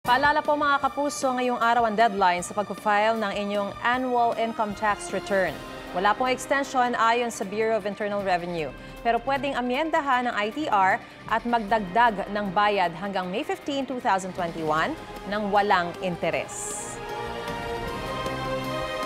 Paalala po mga kapuso, ngayong araw ang deadline sa pag-file ng inyong annual income tax return. Wala pong extension ayon sa Bureau of Internal Revenue. Pero pwedeng amyendahan ng ITR at magdagdag ng bayad hanggang May 15, 2021 ng walang interes.